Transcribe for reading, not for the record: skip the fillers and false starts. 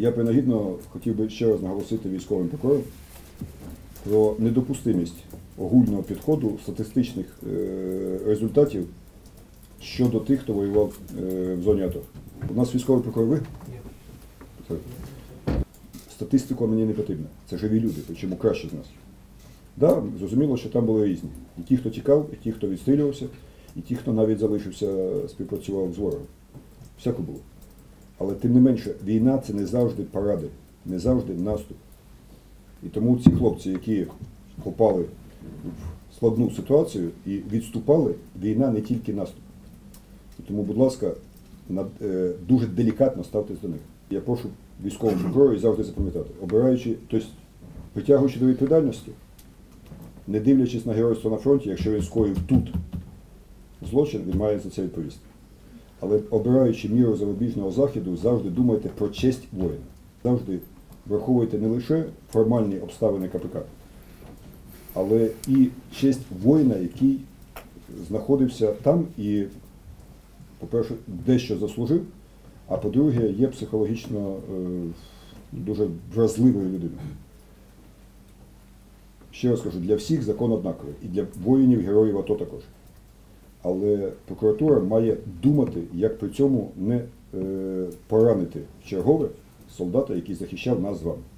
Я принагідно хотів би ще раз наголосити військовим прокурорам про недопустимість огульного підходу статистичних результатів щодо тих, хто воював в зоні АТО. У нас військовий прокурор ви? Ні. Статистика мені не потрібна. Це живі люди, причому краще з нас. Да, зрозуміло, що там були різні. І ті, хто тікав, і ті, хто відстрілювався, і ті, хто навіть залишився, співпрацював з ворогом. Всяко було. Але тим не менше, війна – це не завжди паради, не завжди наступ. І тому ці хлопці, які попали в складну ситуацію і відступали, війна не тільки наступ. І тому, будь ласка, дуже делікатно ставтесь до них. Я прошу військового прокурора завжди запам'ятати, обираючи, тобто притягуючи до відповідальності, не дивлячись на геройство на фронті, якщо він скоїв тут злочин, він має за це відповісти. Але обираючи міру запобіжного заходу, завжди думайте про честь воїна. Завжди враховуйте не лише формальні обставини КПК, але і честь воїна, який знаходився там і, по-перше, дещо заслужив, а по-друге, є психологічно дуже вразливою людиною. Ще раз кажу, для всіх закон однаковий, і для воїнів, героїв АТО також. Але прокуратура має думати, як при цьому не поранити чергове солдата, який захищав нас з вами.